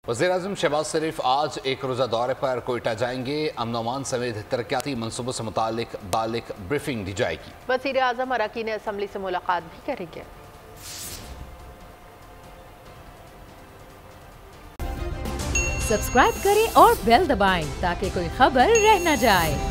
वज़ीर-ए-आज़म शहबाज शरीफ आज एक रोज़ा दौरे पर कोयटा जाएंगे। अमन अमान समेत तरक्याती मनसूबों से मुतालिक ब्रीफिंग दी जाएगी। वज़ीर-ए-आज़म अरकान असम्बली से मुलाकात भी करेंगे। सब्सक्राइब करें और बेल दबाएं ताकि कोई खबर रह न जाए।